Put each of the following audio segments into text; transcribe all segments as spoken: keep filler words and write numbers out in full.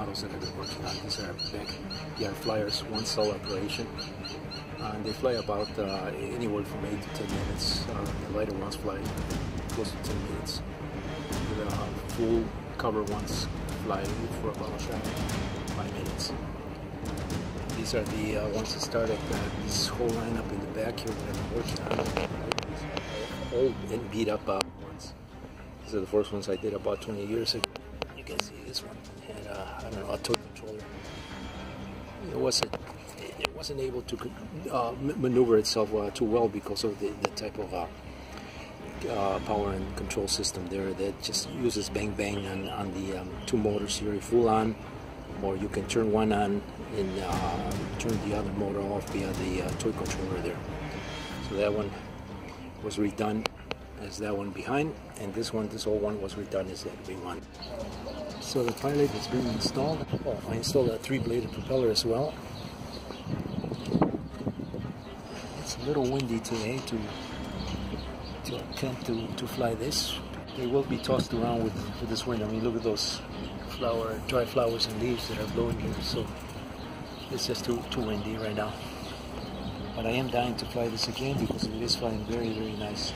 models that I've been working on. These are backyard flyers, one cell operation. Uh, and they fly about uh, anywhere from eight to ten minutes. Uh, the lighter ones fly close to ten minutes. The uh, full cover ones fly for about uh, five minutes. These are the uh, ones that start at uh, this whole lineup in the back here that I've been working on. These are old and beat up uh, ones. These are the first ones I did about twenty years ago. You can see this one had uh, I don't know, a toy controller. It wasn't it wasn't able to uh, maneuver itself uh, too well because of the, the type of uh, uh, power and control system there that just uses bang bang on, on the um, two motors here, full on, or you can turn one on and uh, turn the other motor off via the uh, toy controller there. So that one was redone as that one behind, and this one, this old one was redone as that big one. So the pilot has been installed. Oh, I installed a three-bladed propeller as well. It's a little windy today to to attempt to, to fly this. They will be tossed around with, with this wind. I mean, look at those flower, dry flowers and leaves that are blowing here. So it's just too, too windy right now. But I am dying to fly this again because it is flying very, very nice.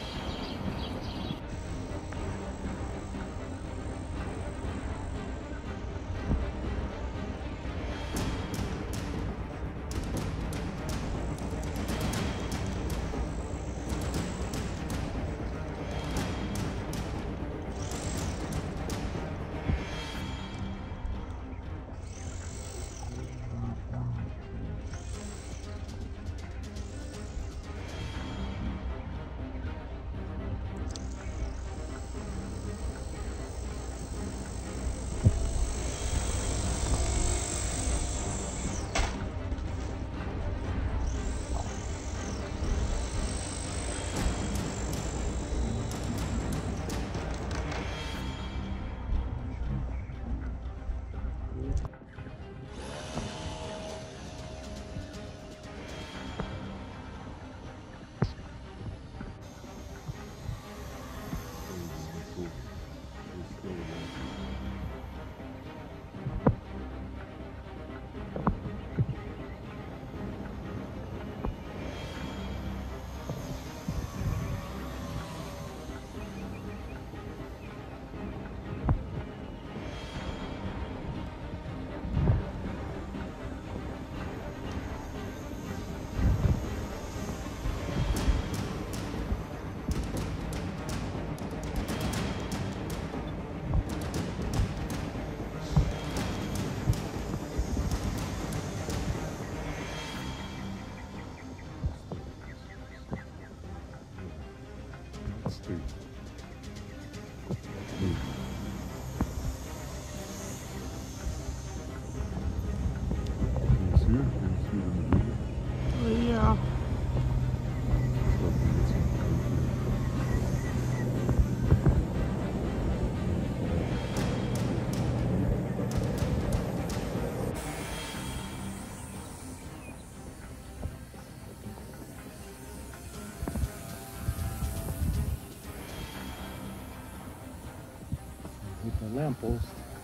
Yeah. With the lamppost.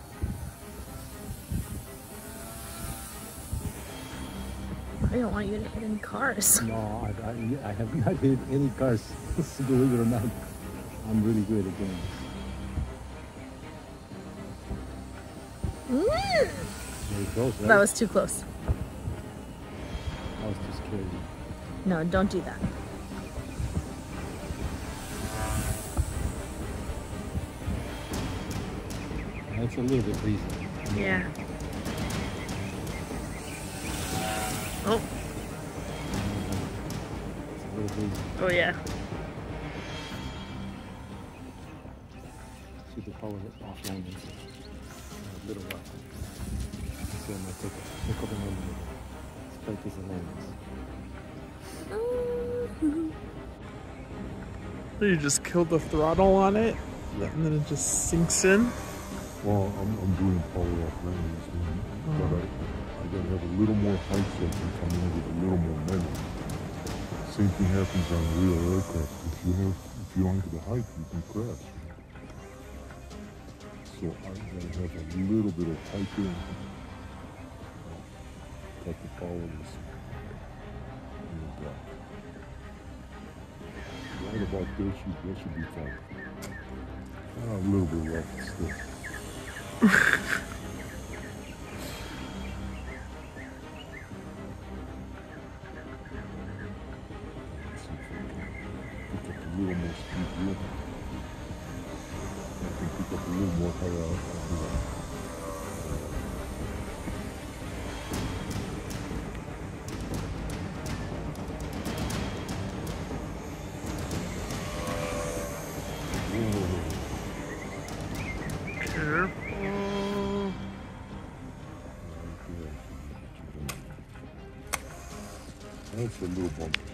I don't want you to hit any cars. No, I, I, I have not hit any cars, believe it or not. I'm really good at doing this. Mm. There it goes, right? That was too close. That was too scary. No, don't do that. That's a little bit breezy. Yeah. Oh. It's a little breezy. Oh yeah. See the power offline is a little while. So I might take a, take a couple more minutes. Let's practice the landings. So you just kill the throttle on it, Yeah. and then it just sinks in. Well, I'm, I'm doing power off landings, and, but I, I gotta have a little more height so I can come in with a little more momentum. Same thing happens on real aircraft. If you have, if you don't have the height, you can crash. So So I'm going to have a little bit of height there. Cut the power this. And uh, right about there, should, that should be fine. Ah, a little bit rough still. A little more speed here. I can pick up a little more power out of here. Careful. That's a little bump.